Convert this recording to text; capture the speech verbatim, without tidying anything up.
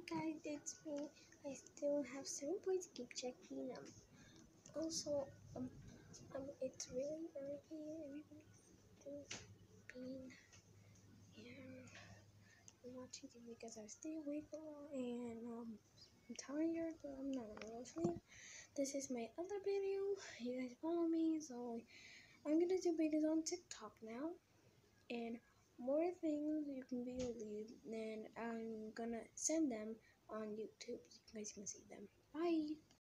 guys, it's me. I still have seven points. Keep checking. Um, also, um, um, it's really early. Everybody's still being here watching T V because I stay awake a lot and um, I'm tired, but I'm not gonna sleep. This is my other video. You guys follow me, so I'm gonna do videos on TikTok now and more things you can believe. Then I'm gonna send them on YouTube so you guys can see them. Bye.